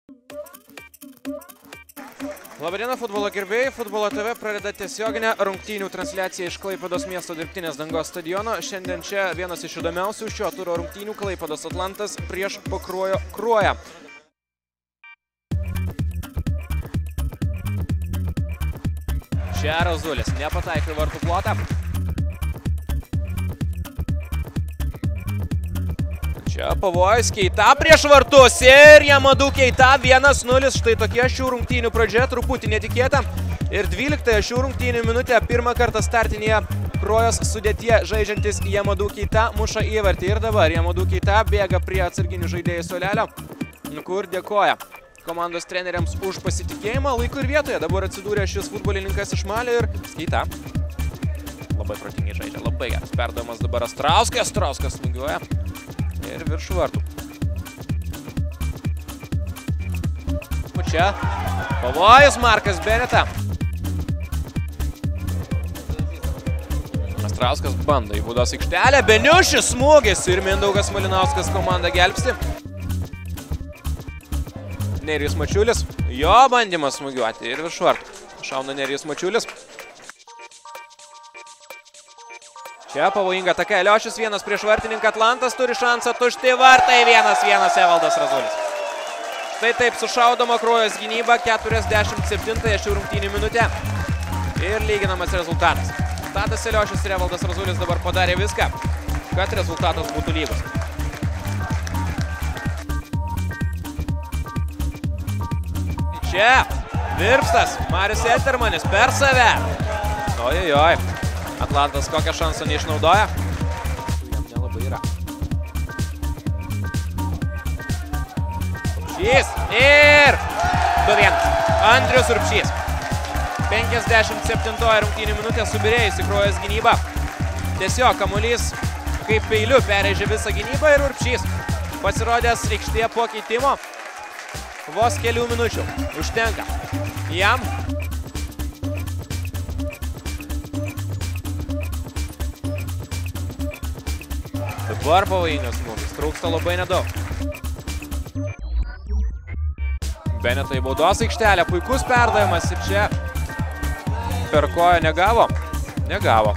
Labadiena futbolo gerbėjai, Futbolo TV pradeda tiesioginę rungtynių transliaciją iš Klaipėdos miesto dirbtinės dangos stadiono. Šiandien čia vienas iš įdomiausių šio turo rungtynių Klaipėdos Atlantas prieš Pakruojo Kruoją. Čia Razulis nepataikė vartų plotą. Čia pavojus, Keita prieš vartus ir Jamadų Keita 1-0. Štai tokie šių rungtynių pradžia, truputį netikėta. Ir 12 šių rungtynių minutę pirmą kartą startinėje Krojos sudėtyje žaidžiantis Jamadų Keita muša įvartį. Ir dabar Jamadų Keita bėga prie atsarginių žaidėjų suolelio, kur dėkoja komandos treneriams už pasitikėjimą laiku ir vietoje. Dabar atsidūrė šis futbolininkas iš Malio ir Keita labai protingai žaidžia, labai geras perdavimas dabar Astrauskas. Astrauskas smūgiuoja ir virš vartų. Čia pavojus Markas Beneta. Astrauskas bando į baudos aikštelę. Beniušis smūgis ir Mindaugas Malinauskas komandą gelbsti. Nerijus Mačiulis. Jo bandymas smūgiuoti ir virš vartų. Šauna Nerijus Mačiulis. Čia pavojinga ataka. Eliošius vienas prieš vartininką. Atlantas turi šansą tušti vartai. 1-1 Evaldas Razulis. Štai taip sušaudoma Krojos gynyba 47 šių rungtynių minutę. Ir lyginamas rezultatas. Tadas Eliošius ir Evaldas Razulis dabar padarė viską, kad rezultatas būtų lygus. Čia Virpstas. Marius Eltermanis per save. Ojojoj. Atlantas kokią šansą neišnaudoja. Jam nelabai yra. Urbšys ir 2-1. Andrius Urbšys. 57 rungtynių minutė subirėjusi Krojos gynyba. Tiesiog kamuolys kaip peiliu perėžė visą gynybą ir Urbšys pasirodęs aikštėje po keitimo. Vos kelių minučių užtenka jam. Dabar pavojingas smūgis, trūksta labai nedaug. Beneta į baudos aikštelę, puikus perdavimas ir čia per koją negavo. Negavo.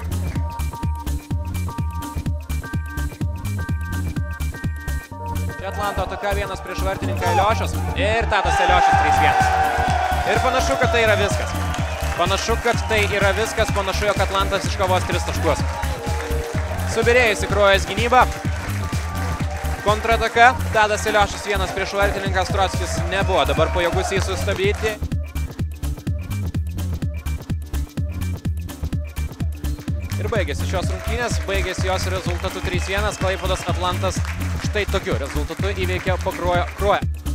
Čia Atlanto ataka vienas prieš vartininką Eliošius ir Tadas Eliošius 3-1. Ir panašu, kad tai yra viskas. Panašu, jog Atlantas iškovos 3 taškus. Subirėjusi Krojos gynyba. Kontrataka. Tadas Eliošius vienas prieš vartininką. Strockis nebuvo dabar pajėgus jį sustabdyti. Ir baigėsi šios rungtynės. Baigėsi jos rezultatu 3-1. Klaipėdos Atlantas štai tokiu rezultatu įveikė Pakruojo Kruoją.